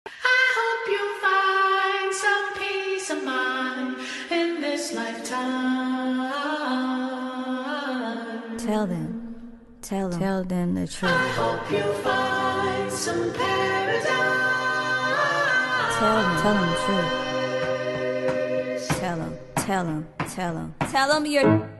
I hope you find some peace of mind in this lifetime. Tell them the truth. I hope you find some paradise. Tell them the truth. Tell them you're